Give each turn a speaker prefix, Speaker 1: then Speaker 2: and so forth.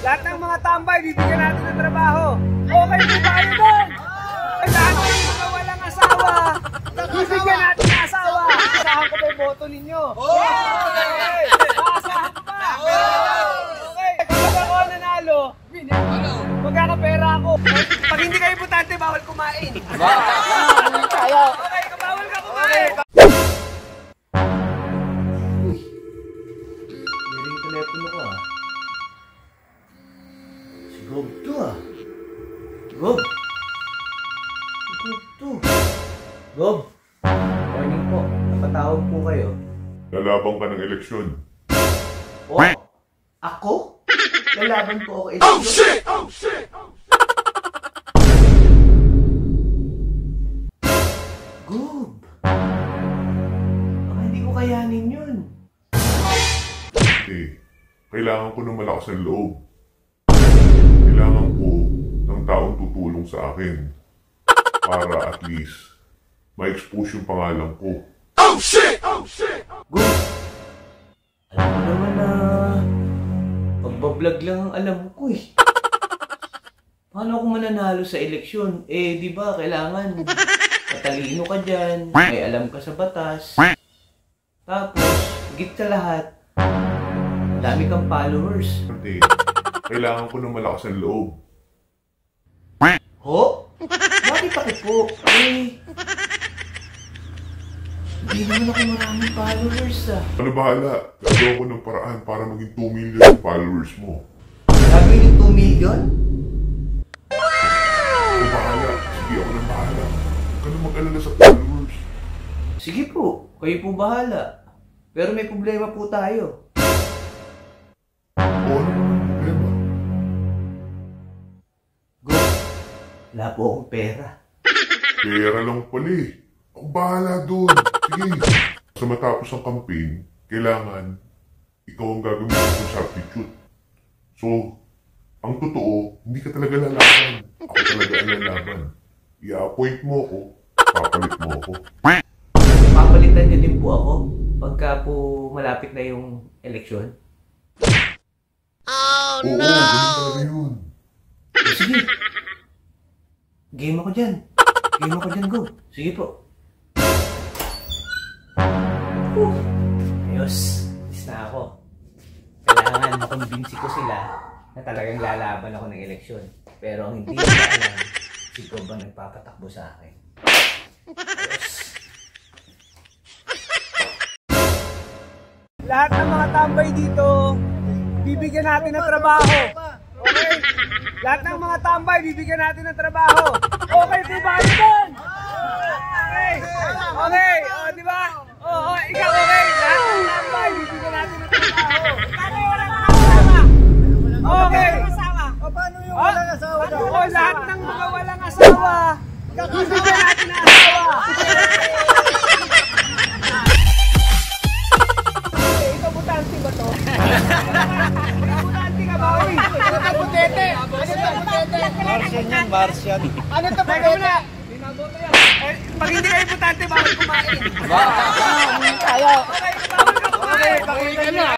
Speaker 1: Lahat ng mga tambay, bibigyan natin ng trabaho. Okay po ba kayo doon? Lahat ng mga walang asawa, bibigyan natin ng asawa. Asahan ko ba yung boto ninyo? Okay! Asahan ko ba? Okay! Kapag ako nanalo, magkakapera ako. Pag hindi kayo importante, bawal kumain. Okay, bawal ka kumain.
Speaker 2: Uy, meron yung telepono ko ah. Si Gob to ah. Gob! Gob to. Gob! Morning po. Napatawag po kayo.
Speaker 3: Lalabang ka ng eleksyon.
Speaker 2: Oh? Ako? Lalaban po ako eleksyon. Oh shit! Oh shit! Gob! Baka hindi ko kayanin yun.
Speaker 3: Hindi. Kailangan ko ng malakas ang loob. Kailangan ko ng taong tutulong sa akin. Para at least ma-expose yung pangalan ko. Oh shit! Oh shit!
Speaker 2: Gob! Alam mo naman na pagbablog lang ang alam ko eh. Paano ako mananalo sa eleksyon? Eh, di ba, kailangan matalino ka dyan, may alam ka sa batas. Tapos, higit sa lahat, dami kang followers.
Speaker 3: Hindi. Kailangan ko ng malakas ang loob.
Speaker 2: Ho? Bakit ako po? Eh, hindi naman ako maraming followers ah.
Speaker 3: Ano bahala? Gagawa ko ng paraan para maging 2 million yung followers mo.
Speaker 2: Gagawin yung 2 million?
Speaker 3: Ano bahala? Sige, ako nang bahala. Huwag ka na mag-alala sa followers.
Speaker 2: Sige po, kayo po bahala. Pero may problema po tayo.
Speaker 3: O ano naman yung problema?
Speaker 2: Go, wala po akong pera.
Speaker 3: Pera lang pala eh. Ako bahala doon. Sige. Sa matapos ang campaign, kailangan ikaw ang gagawin ng substitute. So, ang totoo, hindi ka talaga lalaban. Ako talaga ang lalaban. I-appoint mo ako, papalit mo ako.
Speaker 2: Papalitan niyo din po ako pagka po malapit na yung eleksyon.
Speaker 3: Oo, ganun talaga yun.
Speaker 2: Sige. Game ako dyan. Game ako dyan, go. Sige po. Ayos. Is na ako. Kailangan makumbinsi ko sila na talagang lalaban ako ng eleksyon. Pero ang hindi ko alam, si Gob ang nagpapatakbo sa akin. Ayos.
Speaker 1: Lahat ng mga tambay dito, bibigyan natin ng trabaho. Okay? Lahat ng mga tambay, bibigyan natin ng trabaho. Okay po ba kayo doon? Okay. Okay. O, di ba? O, ikaw okay. Lahat ng tambay, bibigyan natin ng trabaho. Paano yung walang asawa? Okay.
Speaker 4: O paano yung walang asawa daw?
Speaker 1: O, lahat ng mga walang asawa, bibigyan natin ng asawa. Ikaw butante ba to? Butante ka ba? Uy, ano to butete? Ano to butete?
Speaker 4: Martian yan, Martian.
Speaker 1: Ano to butete? Binaboto yan. Pag hindi kayo butante, bawal kumain.
Speaker 4: Tayo.
Speaker 1: Okay, bawal ka kumain.
Speaker 4: Pakita nyo.